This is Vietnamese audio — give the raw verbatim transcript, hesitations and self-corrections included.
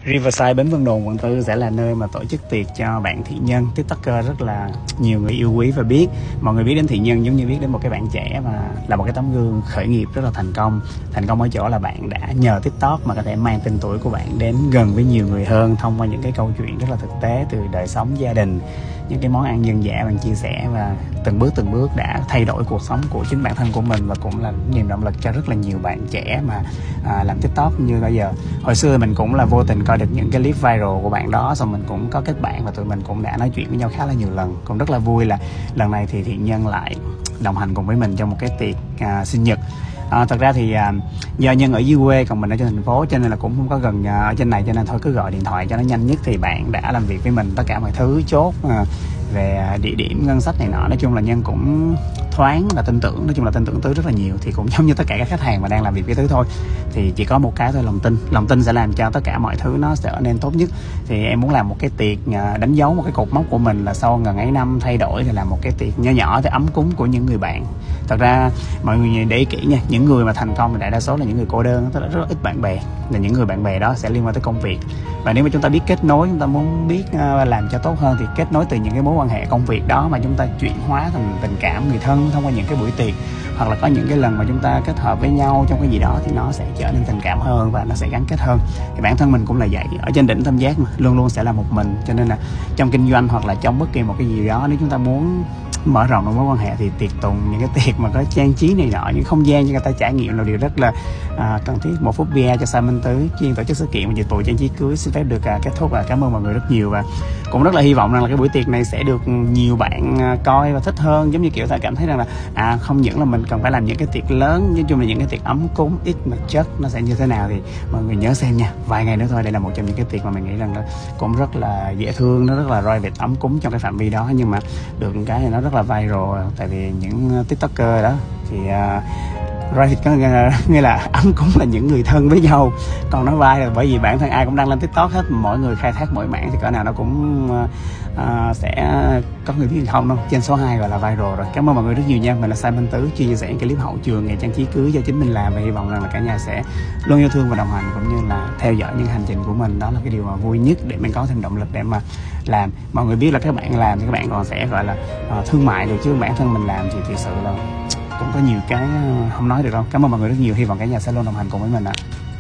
Riverside Bến Vân Đồn quận tư sẽ là nơi mà tổ chức tiệc cho bạn thị nhân, TikToker rất là nhiều người yêu quý và biết. Mọi người biết đến thị nhân giống như biết đến một cái bạn trẻ mà là một cái tấm gương khởi nghiệp rất là thành công. Thành công ở chỗ là bạn đã nhờ TikTok mà có thể mang tên tuổi của bạn đến gần với nhiều người hơn thông qua những cái câu chuyện rất là thực tế từ đời sống gia đình, những cái món ăn dân dã bạn chia sẻ, và từng bước từng bước đã thay đổi cuộc sống của chính bản thân của mình, và cũng là niềm động lực cho rất là nhiều bạn trẻ mà à, làm TikTok như bây giờ. Hồi xưa mình cũng là vô tình coi được những cái clip viral của bạn đó, xong mình cũng có kết bạn và tụi mình cũng đã nói chuyện với nhau khá là nhiều lần. Cũng rất là vui là lần này thì Thiện Nhân lại đồng hành cùng với mình trong một cái tiệc à, sinh nhật. À, thật ra thì à, do Nhân ở dưới quê còn mình ở trên thành phố cho nên là cũng không có gần à, ở trên này, cho nên thôi cứ gọi điện thoại cho nó nhanh nhất. Thì bạn đã làm việc với mình tất cả mọi thứ chốt à, về địa điểm, ngân sách này nọ. Nói chung là Nhân cũng thoáng và tin tưởng, nói chung là tin tưởng Tứ rất là nhiều. Thì cũng giống như tất cả các khách hàng mà đang làm việc với Tứ thôi, thì chỉ có một cái thôi, lòng tin. Lòng tin sẽ làm cho tất cả mọi thứ nó trở nên tốt nhất. Thì em muốn làm một cái tiệc đánh dấu một cái cột mốc của mình là sau gần ấy năm thay đổi thì làm một cái tiệc nhỏ nhỏ để ấm cúng của những người bạn. Thật ra mọi người để ý kỹ nha, những người mà thành công thì đại đa số là những người cô đơn, tức là rất là ít bạn bè, là những người bạn bè đó sẽ liên quan tới công việc. Và nếu mà chúng ta biết kết nối, chúng ta muốn biết uh, làm cho tốt hơn thì kết nối từ những cái mối quan hệ công việc đó mà chúng ta chuyển hóa thành tình cảm người thân thông qua những cái buổi tiệc, hoặc là có những cái lần mà chúng ta kết hợp với nhau trong cái gì đó thì nó sẽ trở nên tình cảm hơn và nó sẽ gắn kết hơn. Thì bản thân mình cũng là vậy, ở trên đỉnh tam giác mà luôn luôn sẽ là một mình, cho nên là trong kinh doanh hoặc là trong bất kỳ một cái gì đó, nếu chúng ta muốn mở rộng được mối quan hệ thì tiệc tùng, những cái tiệc mà có trang trí này nọ, những không gian cho người ta trải nghiệm là điều rất là à, cần thiết. Một phút bia cho Simon Tứ chuyên tổ chức sự kiện và dịch vụ trang trí cưới xin phép được à, kết thúc. Và cảm ơn mọi người rất nhiều, và cũng rất là hy vọng rằng là cái buổi tiệc này sẽ được nhiều bạn à, coi và thích hơn. Giống như kiểu ta cảm thấy rằng là à không những là mình cần phải làm những cái tiệc lớn, nói chung là những cái tiệc ấm cúng ít mà chất nó sẽ như thế nào thì mọi người nhớ xem nha. Vài ngày nữa thôi, đây là một trong những cái tiệc mà mình nghĩ rằng là cũng rất là dễ thương, nó rất là private, ấm cúng trong cái phạm vi đó, nhưng mà được cái thì nó rất là viral. Tại vì những TikToker đó thì uh, right có nghĩa là ấm cúng là những người thân với nhau, còn nó vai là bởi vì bản thân ai cũng đăng lên TikTok hết, mỗi người khai thác mỗi mảng thì cỡ nào nó cũng uh, uh, sẽ có người biết không đâu. Trên số hai gọi là viral rồi. Cảm ơn mọi người rất nhiều nha. Mình là Simon Tứ, chuyên chia sẻ những clip hậu trường ngày trang trí cưới do chính mình làm, và hy vọng rằng là cả nhà sẽ luôn yêu thương và đồng hành cũng như là theo dõi những hành trình của mình. Đó là cái điều mà vui nhất để mình có thêm động lực để mà làm. Mọi người biết là các bạn làm thì các bạn còn sẽ gọi là uh, thương mại được, chứ bản thân mình làm thì thực sự là cũng có nhiều cái không nói được đâu. Cảm ơn mọi người rất nhiều, hy vọng cả nhà sẽ luôn đồng hành cùng với mình ạ.